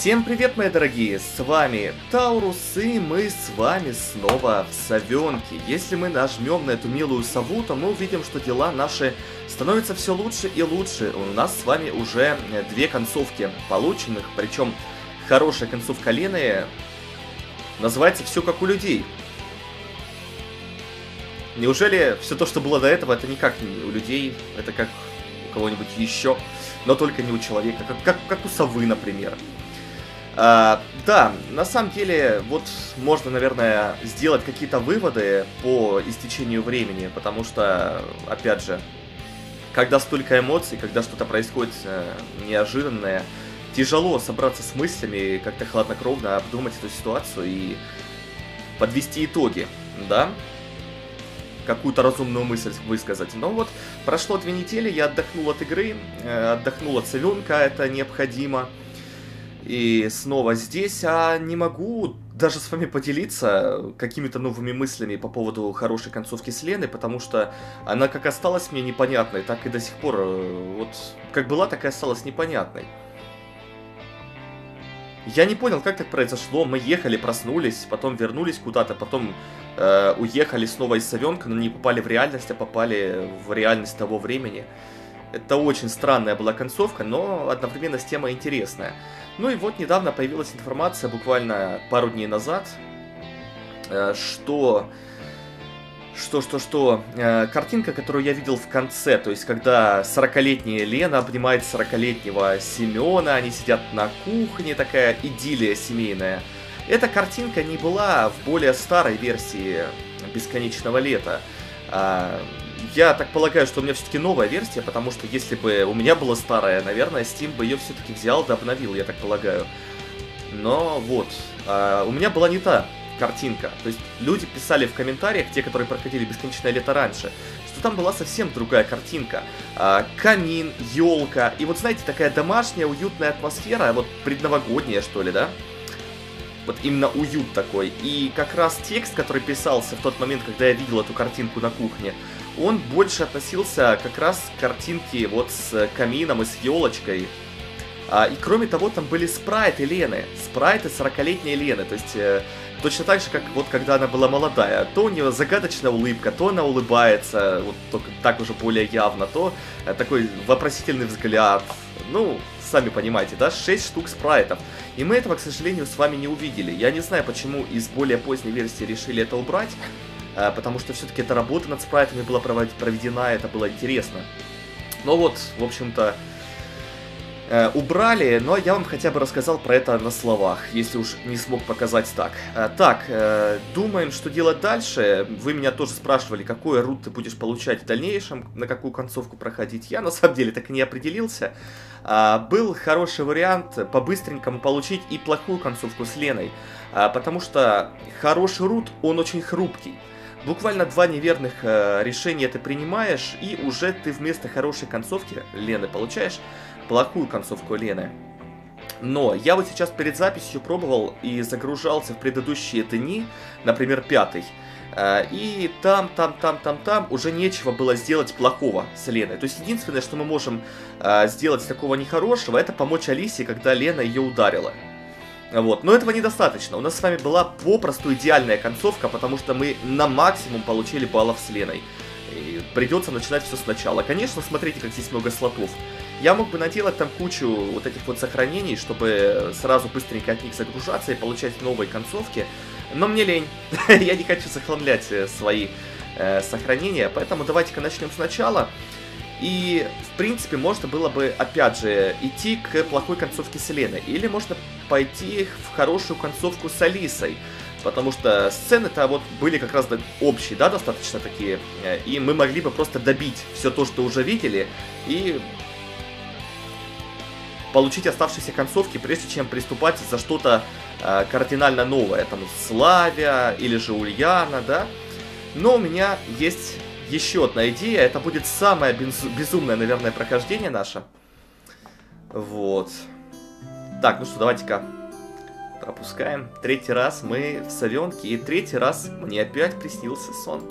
Всем привет, мои дорогие, с вами Таурус, и мы с вами снова в Совенке. Если мы нажмем на эту милую сову, то мы увидим, что дела наши становятся все лучше и лучше. У нас с вами уже две концовки полученных, причем хорошая концовка Лены называется «Все как у людей». Неужели все то, что было до этого, это никак не у людей, это как у кого-нибудь еще, но только не у человека, как у совы, например. Да, на самом деле, вот можно, наверное, сделать какие-то выводы по истечению времени, потому что, опять же, когда столько эмоций, когда что-то происходит неожиданное, тяжело собраться с мыслями, как-то хладнокровно обдумать эту ситуацию и подвести итоги, да? Какую-то разумную мысль высказать. Но вот прошло 2 недели, я отдохнул от игры, отдохнул от Совенка, это необходимо. И снова здесь, не могу даже с вами поделиться какими-то новыми мыслями по поводу хорошей концовки с Леной, потому что она как осталась мне непонятной, так и до сих пор, вот как была, так и осталась непонятной. Я не понял, как так произошло. Мы ехали, проснулись, потом вернулись куда-то, потом уехали снова из Совенка, но не попали в реальность, а попали в реальность того времени. Это очень странная была концовка, но одновременно с темой интересная. Ну и вот недавно появилась информация, буквально пару дней назад, что картинка, которую я видел в конце, то есть когда 40-летняя Лена обнимает 40-летнего Семена, они сидят на кухне, такая идиллия семейная. Эта картинка не была в более старой версии «Бесконечного лета». Я так полагаю, что у меня все-таки новая версия, потому что если бы у меня была старая, наверное, Steam бы ее все-таки взял да обновил, я так полагаю. Но вот, у меня была не та картинка. То есть люди писали в комментариях, те, которые проходили «Бесконечное лето» раньше, что там была совсем другая картинка. Камин, елка, и вот знаете, такая домашняя, уютная атмосфера, вот предновогодняя, что ли, да? Вот именно уют такой. И как раз текст, который писался в тот момент, когда я видел эту картинку на кухне, он больше относился как раз к картинке вот с камином и с елочкой. И кроме того, там были спрайты Лены. Спрайты 40-летней Лены. То есть точно так же, как вот когда она была молодая. То у нее загадочная улыбка, то она улыбается, вот только так уже более явно, то такой вопросительный взгляд. Ну, сами понимаете, да, 6 штук спрайтов. И мы этого, к сожалению, с вами не увидели. Я не знаю, почему из более поздней версии решили это убрать, потому что все-таки эта работа над спрайтами была проведена, это было интересно. Но вот, в общем-то, убрали, но я вам хотя бы рассказал про это на словах, если уж не смог показать так. Думаем, что делать дальше. Вы меня тоже спрашивали, какой рут ты будешь получать в дальнейшем, на какую концовку проходить. Я на самом деле так и не определился. Был хороший вариант по-быстренькому получить и плохую концовку с Леной, потому что хороший рут, он очень хрупкий. Буквально 2 неверных решения ты принимаешь, и уже ты вместо хорошей концовки Лены получаешь плохую концовку Лены. Но я вот сейчас перед записью пробовал и загружался в предыдущие дни, например, 5-й. И там уже нечего было сделать плохого с Леной. То есть единственное, что мы можем сделать такого нехорошего, это помочь Алисе, когда Лена ее ударила. Вот. Но этого недостаточно. У нас с вами была попросту идеальная концовка, потому что мы на максимум получили баллов с Леной. И придется начинать все сначала. Конечно, смотрите, как здесь много слотов. Я мог бы наделать там кучу вот этих вот сохранений, чтобы сразу быстренько от них загружаться и получать новые концовки. Но мне лень. Я не хочу захламлять свои сохранения. Поэтому давайте-ка начнем сначала. И, в принципе, можно было бы, опять же, идти к плохой концовке с Леной. Или можно пойти в хорошую концовку с Алисой. Потому что сцены-то вот были как раз общие, да, достаточно такие. И мы могли бы просто добить все то, что уже видели, и получить оставшиеся концовки, прежде чем приступать за что-то кардинально новое. Там Славя или же Ульяна, да. Но у меня есть еще одна идея. Это будет самое безумное, наверное, прохождение наше. Вот. Так, ну что, давайте-ка пропускаем. 3-й раз мы в Совенке, и 3-й раз мне опять приснился сон.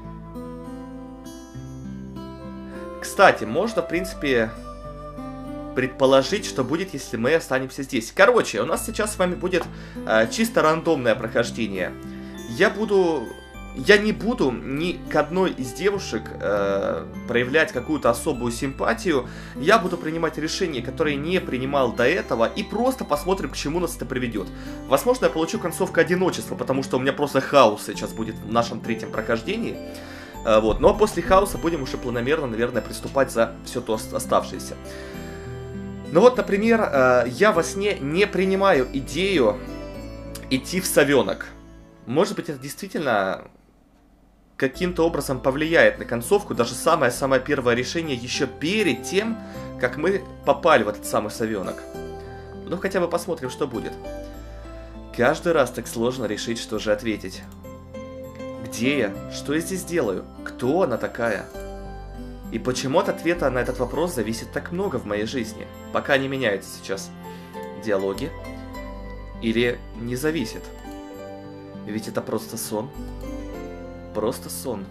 Кстати, можно, в принципе, предположить, что будет, если мы останемся здесь. Короче, у нас сейчас с вами будет чисто рандомное прохождение. Я не буду ни к одной из девушек проявлять какую-то особую симпатию. Я буду принимать решения, которые не принимал до этого, и просто посмотрим, к чему нас это приведет. Возможно, я получу концовку одиночества, потому что у меня просто хаос сейчас будет в нашем третьем прохождении. Вот. Ну а после хаоса будем уже планомерно, наверное, приступать за все то оставшееся. Ну вот, например, я во сне не принимаю идею идти в совенок. Может быть, это действительно каким-то образом повлияет на концовку, даже самое-самое первое решение еще перед тем, как мы попали в этот самый совенок. Ну, хотя бы посмотрим, что будет. Каждый раз так сложно решить, что же ответить. Где я? Что я здесь делаю? Кто она такая? И почему от ответа на этот вопрос зависит так много в моей жизни? Пока не меняются сейчас диалоги. Или не зависит? Ведь это просто сон. Просто сон.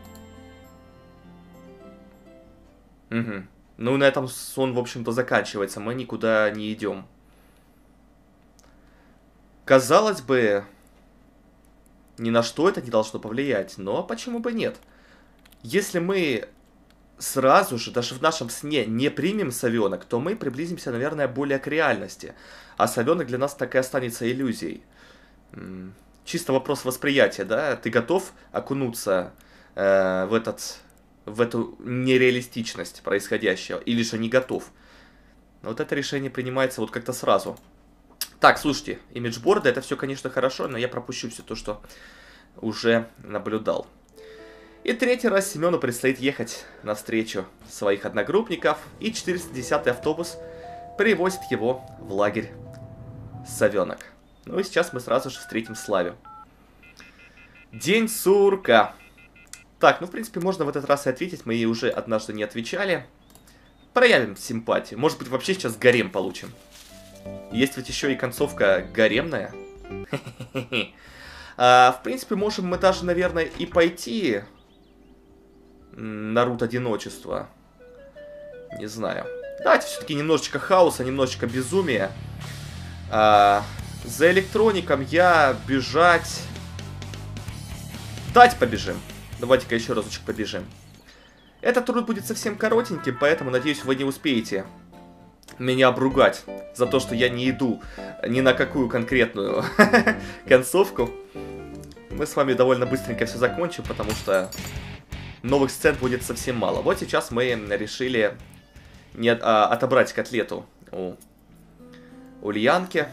Угу. Ну, на этом сон, в общем-то, заканчивается. Мы никуда не идем. Казалось бы, ни на что это не должно повлиять. Но почему бы нет? Если мы сразу же, даже в нашем сне, не примем совенок, то мы приблизимся, наверное, более к реальности. А совенок для нас так и останется иллюзией. Чисто вопрос восприятия, да? Ты готов окунуться в эту нереалистичность происходящего? Или же не готов? Вот это решение принимается вот как-то сразу. Так, слушайте, имиджборды, это все, конечно, хорошо, но я пропущу все то, что уже наблюдал. И третий раз Семену предстоит ехать навстречу своих одногруппников, и 410-й автобус привозит его в лагерь Совенок. Ну и сейчас мы сразу же встретим Славю. День сурка. Так, ну в принципе можно в этот раз и ответить, мы ей уже однажды не отвечали. Проявим симпатию, может быть вообще сейчас гарем получим. Есть ведь еще и концовка гаремная. В принципе можем мы даже, наверное, и пойти на рут одиночества. Не знаю. Давайте все-таки немножечко хаоса, немножечко безумия. За электроником я бежать... Давайте побежим. Давайте-ка еще разочек побежим. Этот рут будет совсем коротеньким, поэтому, надеюсь, вы не успеете меня обругать за то, что я не иду ни на какую конкретную концовку. Мы с вами довольно быстренько все закончим, потому что новых сцен будет совсем мало. Вот сейчас мы решили отобрать котлету у Ульянки.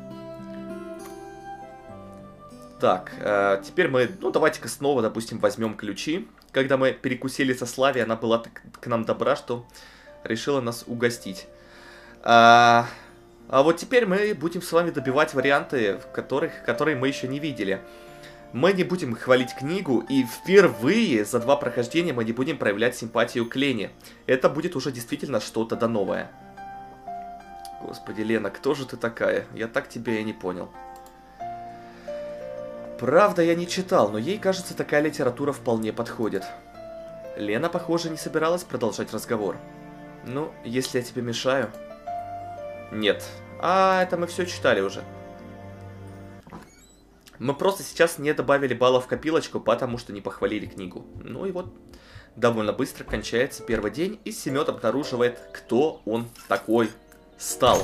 Так, теперь мы, ну давайте-ка снова, допустим, возьмем ключи. Когда мы перекусили со Славей, она была так к нам добра, что решила нас угостить. А вот теперь мы будем с вами добивать варианты, которые мы еще не видели. Мы не будем хвалить книгу, и впервые за 2 прохождения мы не будем проявлять симпатию к Лене. Это будет уже действительно что-то да новое. Господи, Лена, кто же ты такая? Я так тебя и не понял. Правда, я не читал, но ей, кажется, такая литература вполне подходит. Лена, похоже, не собиралась продолжать разговор. Ну, если я тебе мешаю... Нет. Это мы все читали уже. Мы просто сейчас не добавили баллов в копилочку, потому что не похвалили книгу. Ну и вот, довольно быстро кончается первый день, и Семен обнаруживает, кто он такой стал.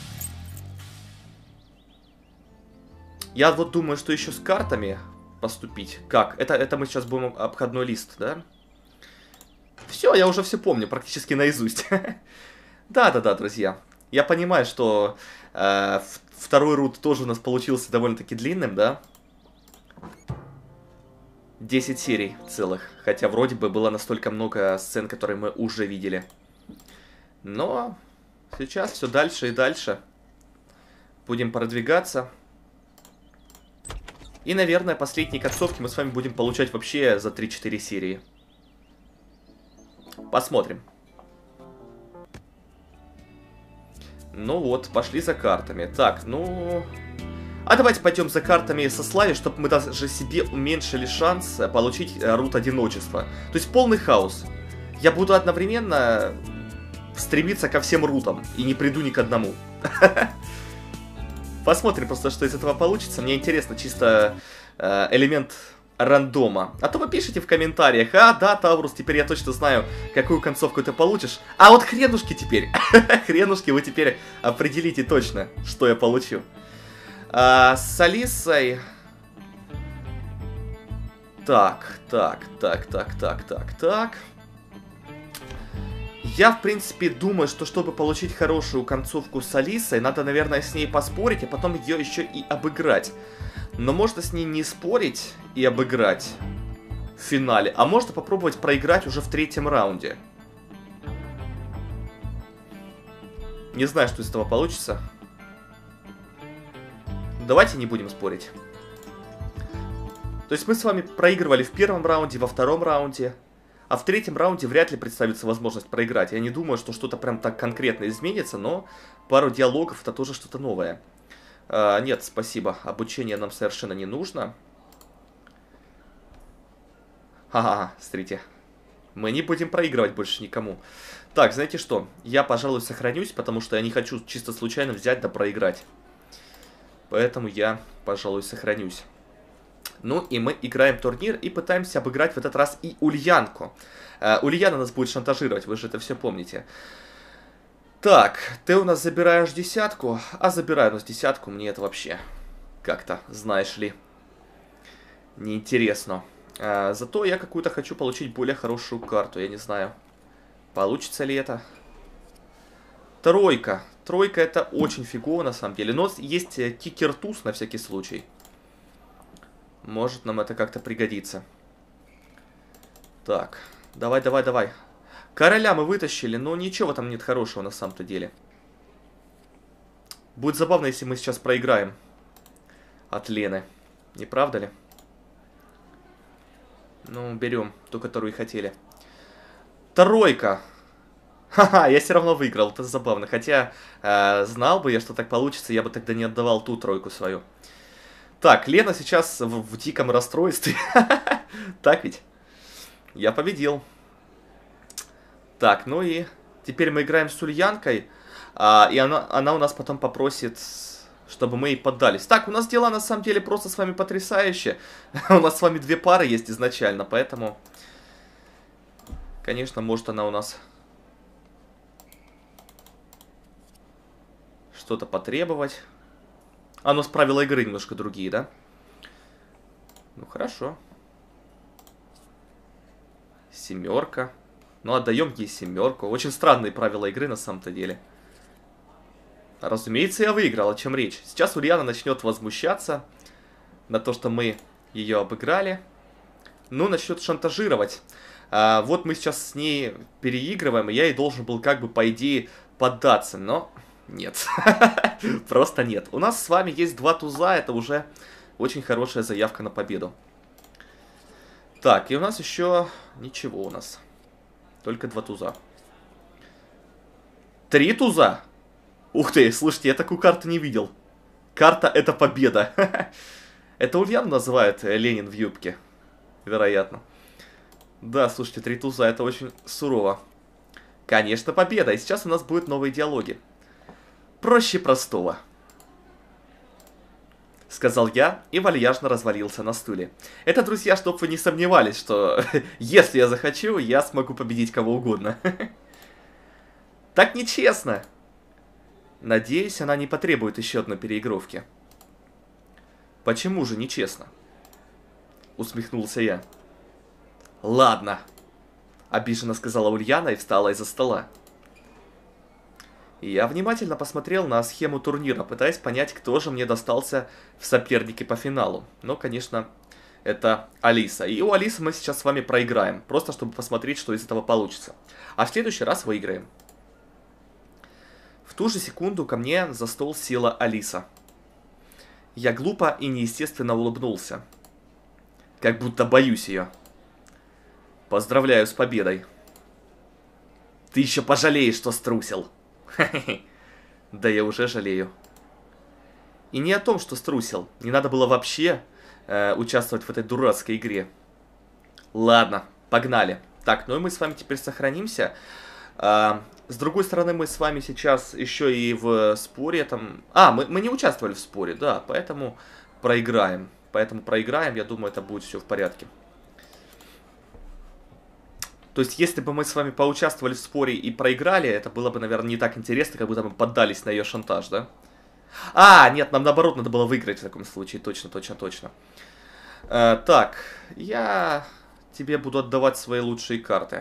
Я вот думаю, что еще с картами поступить. Как? Это мы сейчас будем обходной лист, да? Все, я уже все помню, практически наизусть. Да-да-да, друзья. Я понимаю, что второй рут тоже у нас получился довольно-таки длинным, да? 10 серий целых. Хотя вроде бы было настолько много сцен, которые мы уже видели. Но сейчас все дальше и дальше. Будем продвигаться. И, наверное, последние концовки мы с вами будем получать вообще за 3-4 серии. Посмотрим. Ну вот, пошли за картами. Так, ну... А давайте пойдем за картами со Славей, чтобы мы даже себе уменьшили шанс получить рут одиночества. То есть полный хаос. Я буду одновременно стремиться ко всем рутам и не приду ни к одному. Посмотрим просто, что из этого получится. Мне интересно чисто элемент рандома. А то вы пишите в комментариях: а, да, Таурус, теперь я точно знаю, какую концовку ты получишь. А вот хренушки теперь. Хренушки, вы теперь определите точно, что я получу. С Алисой... Так. Я, в принципе, думаю, что чтобы получить хорошую концовку с Алисой, надо, наверное, с ней поспорить, а потом ее еще и обыграть. Но можно с ней не спорить и обыграть в финале, а можно попробовать проиграть уже в 3-м раунде. Не знаю, что из этого получится. Давайте не будем спорить. То есть мы с вами проигрывали в 1-м раунде, во 2-м раунде. А в 3-м раунде вряд ли представится возможность проиграть. Я не думаю, что что-то прям так конкретно изменится, но пару диалогов это тоже что-то новое. Нет, спасибо. Обучение нам совершенно не нужно. Ага, смотрите. Мы не будем проигрывать больше никому. Так, знаете что? Я, пожалуй, сохранюсь, потому что я не хочу чисто случайно взять да проиграть. Поэтому я, пожалуй, сохранюсь. Ну и мы играем турнир и пытаемся обыграть в этот раз и Ульянку. Ульяна нас будет шантажировать, вы же это все помните. Так, ты у нас забираешь 10, а забираю у нас 10, мне это вообще как-то, знаешь ли, неинтересно. Зато я какую-то хочу получить более хорошую карту, я не знаю, получится ли это. Тройка. Тройка это очень фигово на самом деле, но есть кикер-туз на всякий случай. Может нам это как-то пригодится. Так, давай. Короля мы вытащили, но ничего там нет хорошего на самом-то деле. Будет забавно, если мы сейчас проиграем от Лены. Не правда ли? Ну, берем ту, которую и хотели. Тройка. Ха-ха, я все равно выиграл, это забавно. Хотя, знал бы я, что так получится, я бы тогда не отдавал ту тройку свою. Так, Лена сейчас в диком расстройстве. Так ведь? Я победил. Так, ну и теперь мы играем с Ульянкой. И она у нас потом попросит, чтобы мы ей поддались. Так, у нас дела на самом деле просто с вами потрясающие. У нас с вами 2 пары есть изначально, поэтому... Конечно, может она у нас... что-то потребовать. А у нас правила игры немножко другие, да? Ну, хорошо. 7. Ну, отдаем ей 7. Очень странные правила игры на самом-то деле. Разумеется, я выиграл, о чем речь. Сейчас Ульяна начнет возмущаться на то, что мы ее обыграли. Ну, начнет шантажировать. Вот мы сейчас с ней переигрываем, и я ей должен был как бы, по идее, поддаться, но... Нет. Просто нет. У нас с вами есть 2 туза, это уже очень хорошая заявка на победу. Так, и у нас еще... Ничего у нас. Только 2 туза. 3 туза? Ух ты, слушайте, я такую карту не видел. Карта — это победа. Это Ульяна называет Ленин в юбке. Вероятно. Да, слушайте, 3 туза — это очень сурово. Конечно, победа. И сейчас у нас будут новые диалоги. Проще простого, сказал я и вальяжно развалился на стуле. Это, друзья, чтобы вы не сомневались, что если я захочу, я смогу победить кого угодно. Так нечестно. Надеюсь, она не потребует еще одной переигровки. Почему же нечестно? Усмехнулся я. Ладно, обиженно сказала Ульяна и встала из-за стола. Я внимательно посмотрел на схему турнира, пытаясь понять, кто же мне достался в сопернике по финалу. Но, конечно, это Алиса. И у Алисы мы сейчас с вами проиграем, просто чтобы посмотреть, что из этого получится. А в следующий раз выиграем. В ту же секунду ко мне за стол села Алиса. Я глупо и неестественно улыбнулся. Как будто боюсь ее. Поздравляю с победой. Ты еще пожалеешь, что струсил. Да я уже жалею. И не о том, что струсил. Не надо было вообще участвовать в этой дурацкой игре. Ладно, погнали. Так, ну и мы с вами теперь сохранимся. с другой стороны, мы с вами сейчас еще и в споре там... А, мы не участвовали в споре, да, поэтому проиграем. Поэтому проиграем, я думаю, это будет все в порядке. То есть, если бы мы с вами поучаствовали в споре и проиграли, это было бы, наверное, не так интересно, как будто мы поддались на ее шантаж, да? А, нет, нам наоборот надо было выиграть в таком случае, точно, точно, точно. Так, я тебе буду отдавать свои лучшие карты.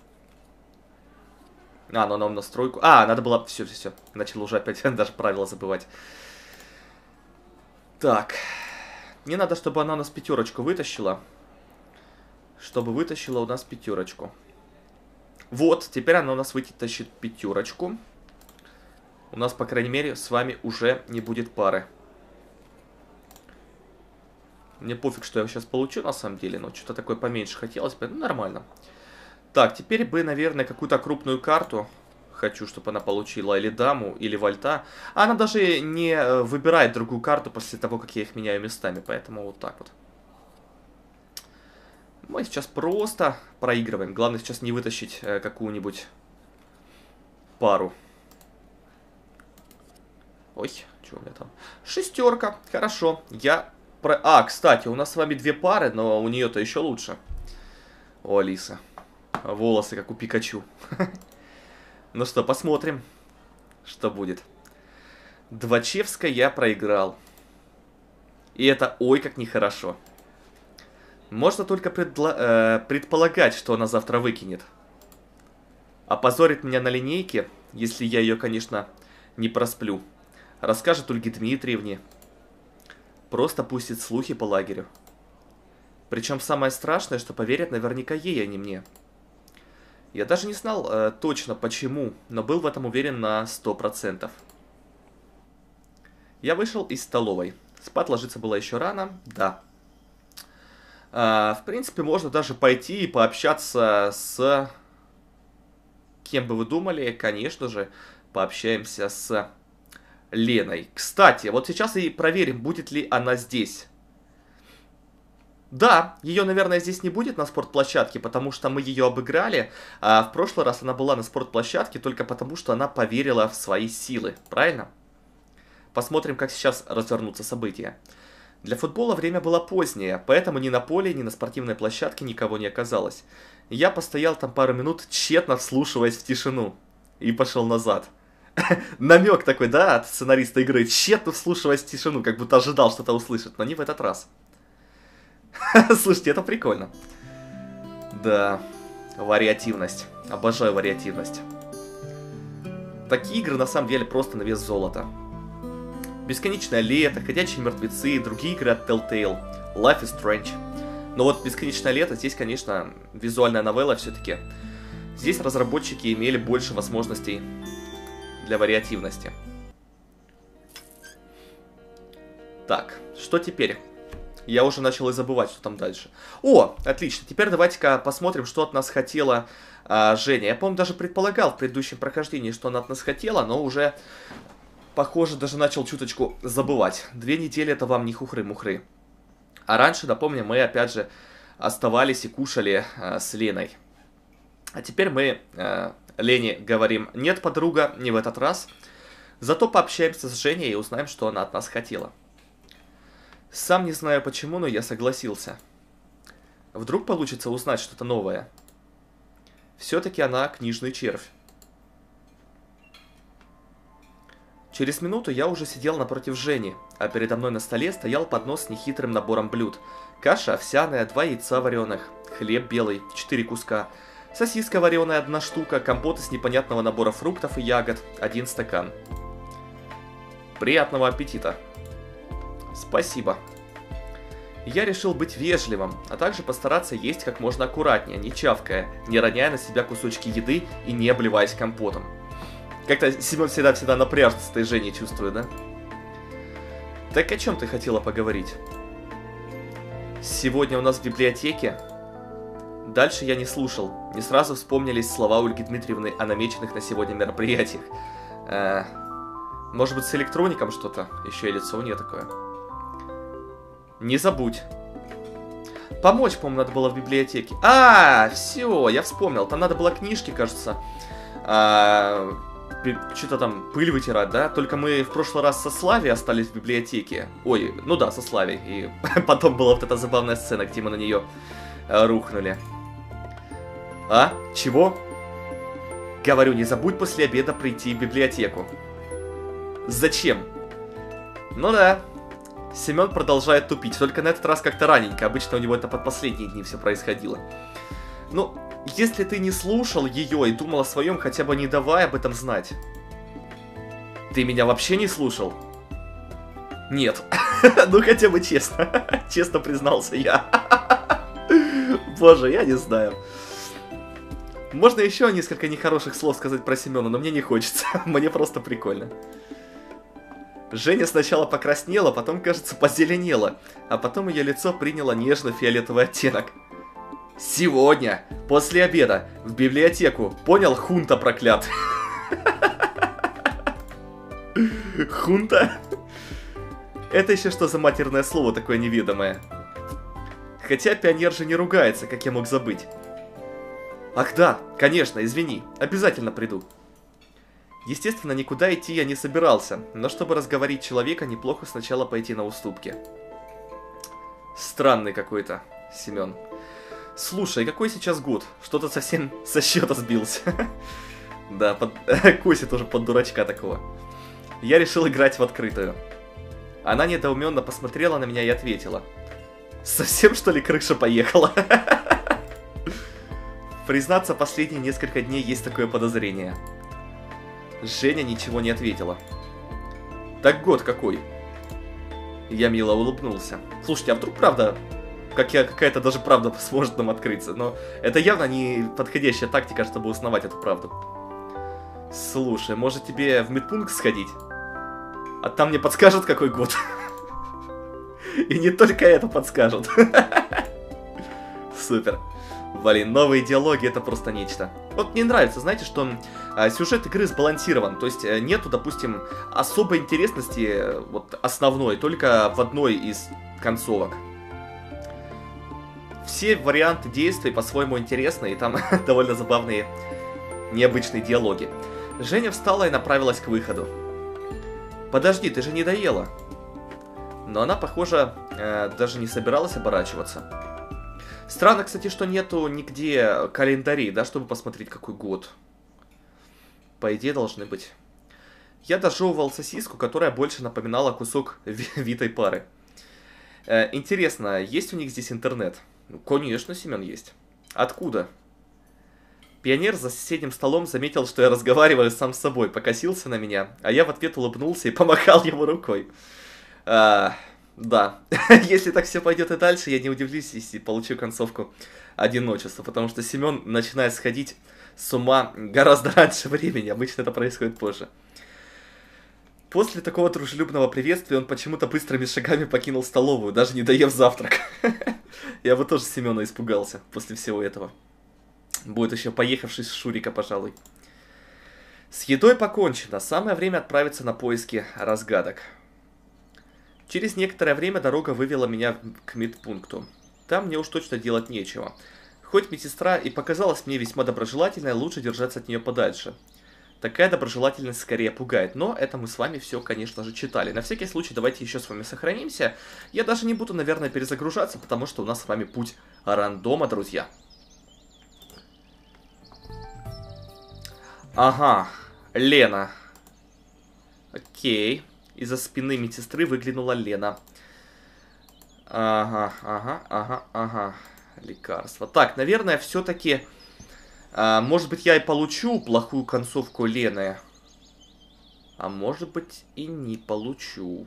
А, ну нам настройку... А, надо было... Все, все, все. Начал уже опять даже правила забывать. Так. Мне надо, чтобы она у нас пятерочку вытащила. Чтобы вытащила у нас пятерочку. Вот, теперь она у нас вытащит пятерочку. У нас, по крайней мере, с вами уже не будет пары. Мне пофиг, что я сейчас получу, на самом деле. Но что-то такое поменьше хотелось бы. Ну, нормально. Так, теперь бы, наверное, какую-то крупную карту хочу, чтобы она получила или даму, или вальта. А она даже не выбирает другую карту после того, как я их меняю местами. Поэтому вот так вот. Мы сейчас просто проигрываем. Главное сейчас не вытащить какую-нибудь пару. Ой, что у меня там? Шестерка. Хорошо. А, кстати, у нас с вами две пары, но у нее-то еще лучше. О, Алиса. Волосы, как у Пикачу. Ну что, посмотрим, что будет. Двачевская я проиграл. И это ой, как нехорошо. Можно только предполагать, что она завтра выкинет. Опозорит меня на линейке, если я ее, конечно, не просплю. Расскажет Ольге Дмитриевне. Просто пустит слухи по лагерю. Причем самое страшное, что поверят наверняка ей, а не мне. Я даже не знал точно почему, но был в этом уверен на 100%. Я вышел из столовой. Спать ложиться было еще рано, да. В принципе, можно даже пойти и пообщаться с... Кем бы вы думали? Конечно же, пообщаемся с Леной. Кстати, вот сейчас и проверим, будет ли она здесь. Да, ее, наверное, здесь не будет на спортплощадке, потому что мы ее обыграли. А в прошлый раз она была на спортплощадке только потому, что она поверила в свои силы. Правильно? Посмотрим, как сейчас развернутся события. Для футбола время было позднее, поэтому ни на поле, ни на спортивной площадке никого не оказалось. Я постоял там пару минут, тщетно вслушиваясь в тишину. И пошел назад. Намек такой, да, от сценариста игры. Тщетно вслушиваясь в тишину, как будто ожидал что-то услышать, но не в этот раз. Слушайте, это прикольно. Да, вариативность. Обожаю вариативность. Такие игры на самом деле просто на вес золота. Бесконечное лето, Ходячие мертвецы и другие игры от Telltale. Life is Strange. Но вот Бесконечное лето, здесь, конечно, визуальная новелла все-таки. Здесь разработчики имели больше возможностей для вариативности. Так, что теперь? Я уже начал и забывать, что там дальше. О, отлично. Теперь давайте-ка посмотрим, что от нас хотела Женя. Я, по-моему, даже предполагал в предыдущем прохождении, что она от нас хотела, но уже, похоже, даже начал чуточку забывать. 2 недели это вам не хухры-мухры. А раньше, напомню, мы опять же оставались и кушали с Леной. А теперь мы Лене говорим: нет, подруга, не в этот раз. Зато пообщаемся с Женей и узнаем, что она от нас хотела. Сам не знаю почему, но я согласился. Вдруг получится узнать что-то новое. Все-таки она книжный червь. Через минуту я уже сидел напротив Жени, а передо мной на столе стоял поднос с нехитрым набором блюд. Каша овсяная, 2 яйца вареных, хлеб белый, 4 куска, сосиска вареная 1 штука, компот из непонятного набора фруктов и ягод, 1 стакан. Приятного аппетита! Спасибо. Я решил быть вежливым, а также постараться есть как можно аккуратнее, не чавкая, не роняя на себя кусочки еды и не обливаясь компотом. Как-то Семен всегда напряжется с этой Женей, чувствую, да? Так о чем ты хотела поговорить? Сегодня у нас в библиотеке... Дальше я не слушал. Не сразу вспомнились слова Ольги Дмитриевны о намеченных на сегодня мероприятиях. Может быть, с электроником что-то? Еще и лицо у нее такое. Не забудь. Помочь, по-моему, надо было в библиотеке. А, все, я вспомнил. Там надо было книжки, кажется, Что-то там пыль вытирать, да? Только мы в прошлый раз со Славей остались в библиотеке. Ой, ну да, со Славей. И потом была вот эта забавная сцена, где мы на нее рухнули. А? Чего? Говорю, не забудь после обеда прийти в библиотеку. Зачем? Ну да. Семен продолжает тупить, только на этот раз как-то раненько. Обычно у него это под последние дни все происходило. Ну, если ты не слушал ее и думал о своем, хотя бы не давай об этом знать. Ты меня вообще не слушал? Нет. Ну хотя бы честно. Честно признался я. Боже, я не знаю. Можно еще несколько нехороших слов сказать про Семена, но мне не хочется. Мне просто прикольно. Женя сначала покраснела, потом, кажется, позеленела, а потом ее лицо приняло нежно-фиолетовый оттенок. Сегодня, после обеда, в библиотеку. Понял, хунта проклят? Хунта? Это еще что за матерное слово такое неведомое? Хотя пионер же не ругается, как я мог забыть. Ах да, конечно, извини, обязательно приду. Естественно, никуда идти я не собирался, но чтобы разговорить человека, неплохо сначала пойти на уступки. Странный какой-то Семен. Слушай, какой сейчас год? Что-то совсем со счета сбился. Да, косит уже под дурачка такого. Я решил играть в открытую. Она недоуменно посмотрела на меня и ответила. Совсем, что ли, крыша поехала? Признаться, последние несколько дней есть такое подозрение. Женя ничего не ответила. Так год какой? Я мило улыбнулся. Слушайте, а вдруг правда, какая-то даже правда сможет нам открыться? Но это явно не подходящая тактика, чтобы узнавать эту правду. Слушай, может тебе в медпункт сходить? А там мне подскажут, какой год. И не только это подскажут. Супер. Блин, новые диалоги это просто нечто. Вот мне нравится, знаете, что сюжет игры сбалансирован. То есть нету, допустим, особой интересности, вот основной, только в одной из концовок. Все варианты действий по-своему интересны, и там довольно забавные, необычные диалоги. Женя встала и направилась к выходу. Подожди, ты же не доела. Но она, похоже, даже не собиралась оборачиваться. Странно, кстати, что нету нигде календарей, да, чтобы посмотреть, какой год. По идее, должны быть. Я дожевывал сосиску, которая больше напоминала кусок витой пары. Интересно, есть у них здесь интернет? Ну, конечно, Семен, есть. Откуда? Пионер за соседним столом заметил, что я разговариваю сам с собой, покосился на меня, а я в ответ улыбнулся и помахал ему рукой. Да, если так все пойдет и дальше, я не удивлюсь, если получу концовку одиночества, потому что Семен начинает сходить с ума гораздо раньше времени, обычно это происходит позже. После такого дружелюбного приветствия он почему-то быстрыми шагами покинул столовую, даже не доев завтрак. Я бы тоже Семена испугался после всего этого. Будет еще поехавший с Шурика, пожалуй. С едой покончено, самое время отправиться на поиски разгадок. Через некоторое время дорога вывела меня к медпункту. Там мне уж точно делать нечего. Хоть медсестра и показалась мне весьма доброжелательной, лучше держаться от нее подальше. Такая доброжелательность скорее пугает, но это мы с вами все, конечно же, читали. На всякий случай давайте еще с вами сохранимся. Я даже не буду, наверное, перезагружаться, потому что у нас с вами путь рандома, друзья. Ага, Лена. Окей. Из-за спины медсестры выглянула Лена. Ага. Лекарство. Так, наверное, все-таки... может быть, я и получу плохую концовку Лены. А может быть, и не получу.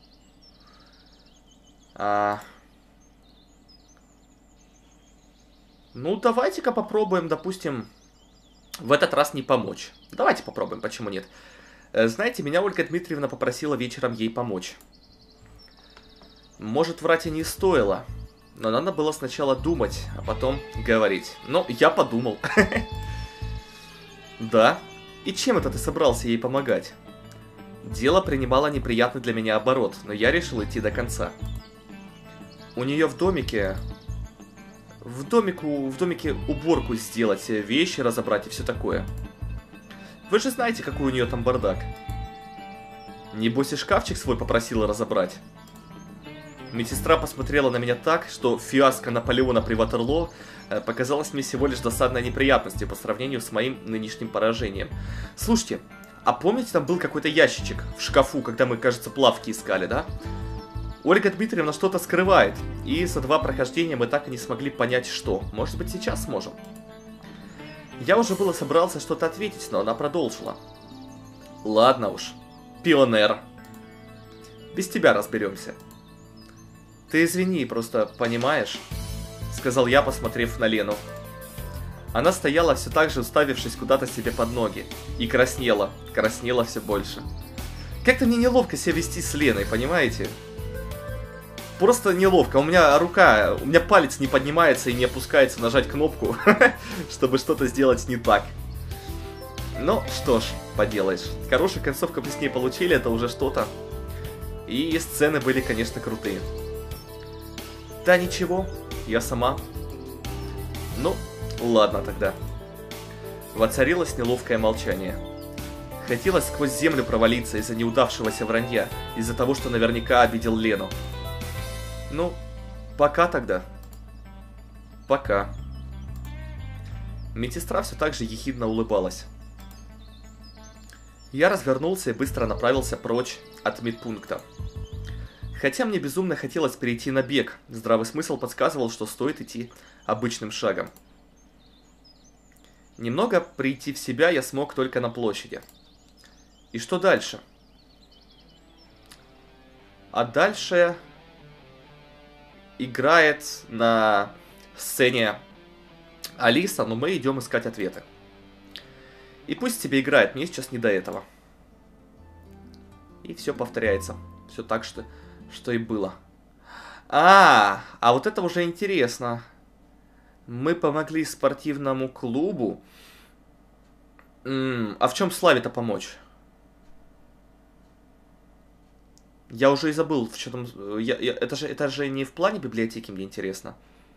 Ну, давайте-ка попробуем, допустим, в этот раз не помочь. Давайте попробуем, почему нет? Знаете, меня Ольга Дмитриевна попросила вечером ей помочь. Может, врать и не стоило, но надо было сначала думать, а потом говорить. Ну, я подумал. Да? И чем это ты собрался ей помогать? Дело принимало неприятный для меня оборот, но я решил идти до конца. У нее в домике... В домике уборку сделать, вещи разобрать и все такое. Вы же знаете, какой у нее там бардак. Небось и шкафчик свой попросила разобрать. Медсестра посмотрела на меня так, что фиаско Наполеона при Ватерлоо показалось мне всего лишь досадной неприятностью по сравнению с моим нынешним поражением. Слушайте, а помните, там был какой-то ящичек в шкафу, когда мы, кажется, плавки искали, да? Ольга Дмитриевна что-то скрывает, и за 2 прохождения мы так и не смогли понять, что. Может быть, сейчас сможем? Я уже было собрался что-то ответить, но она продолжила. Ладно уж, пионер. Без тебя разберемся. Ты извини, просто понимаешь, сказал я, посмотрев на Лену. Она стояла все так же, уставившись куда-то себе под ноги. И краснела все больше. Как-то мне неловко себя вести с Леной, понимаете? Просто неловко. У меня палец не поднимается и не опускается нажать кнопку, чтобы что-то сделать не так. Ну, что ж, поделаешь. Хорошую концовку мы с ней получили, это уже что-то. И сцены были, конечно, крутые. Да ничего, я сама. Ну, ладно тогда. Воцарилось неловкое молчание. Хотелось сквозь землю провалиться из-за неудавшегося вранья, из-за того, что наверняка обидел Лену. Ну, пока тогда. Пока. Медсестра все так же ехидно улыбалась. Я развернулся и быстро направился прочь от медпункта. Хотя мне безумно хотелось перейти на бег, здравый смысл подсказывал, что стоит идти обычным шагом. Немного прийти в себя я смог только на площади. И что дальше? А дальше играет на сцене Алиса, но мы идем искать ответы. И пусть тебе играет, мне сейчас не до этого. И все повторяется. Все так, что и было. А вот это уже интересно. Мы помогли спортивному клубу. А в чем Славе-то помочь? Я уже и забыл, в чем... Это же не в плане библиотеки, мне интересно.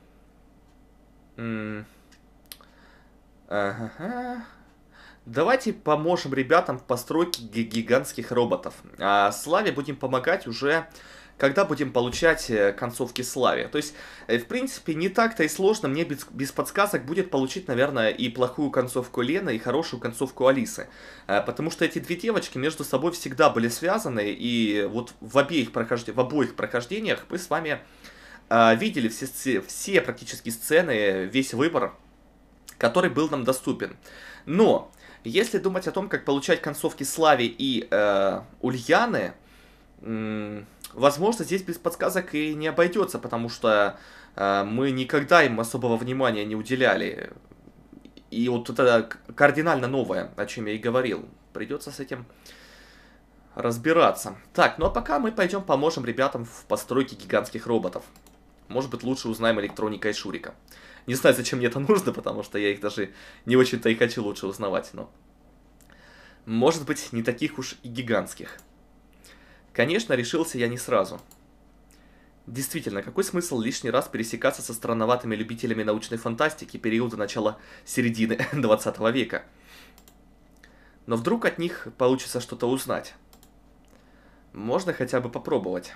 Ага. Давайте поможем ребятам в постройке гигантских роботов. А Славе будем помогать уже, когда будем получать концовки Славе. То есть, в принципе, не так-то и сложно. Мне без подсказок будет получить, наверное, и плохую концовку Лены, и хорошую концовку Алисы. Потому что эти две девочки между собой всегда были связаны. И вот в обоих прохождениях мы с вами видели все практически сцены, весь выбор, который был нам доступен. Но если думать о том, как получать концовки Славе и Ульяны, возможно, здесь без подсказок и не обойдется, потому что мы никогда им особого внимания не уделяли. И вот это кардинально новое, о чем я и говорил. Придется с этим разбираться. Так, ну а пока мы пойдем поможем ребятам в постройке гигантских роботов. Может быть, лучше узнаем электроника и Шурика. Не знаю, зачем мне это нужно, потому что я их даже не очень-то и хочу лучше узнавать, но... Может быть, не таких уж и гигантских. Конечно, решился я не сразу. Действительно, какой смысл лишний раз пересекаться со странноватыми любителями научной фантастики периода начала-середины 20 века? Но вдруг от них получится что-то узнать. Можно хотя бы попробовать.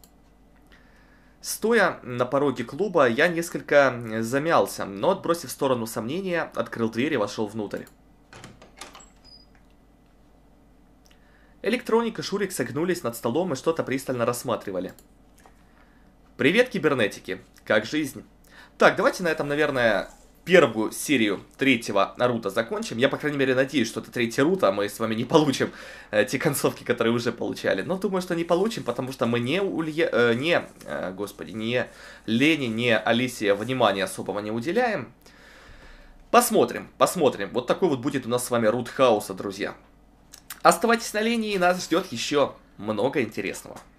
Стоя на пороге клуба, я несколько замялся, но, отбросив в сторону сомнения, открыл дверь и вошел внутрь. Электроник и Шурик согнулись над столом и что-то пристально рассматривали. Привет, кибернетики! Как жизнь? Так, давайте на этом, наверное, первую серию третьего Наруто закончим. Я, по крайней мере, надеюсь, что это третий Наруто, а мы с вами не получим те концовки, которые уже получали. Но думаю, что не получим, потому что мы не Лене, не Алисе внимания особого не уделяем. Посмотрим. Вот такой вот будет у нас с вами Рут Хауса, друзья. Оставайтесь на линии, нас ждет еще много интересного.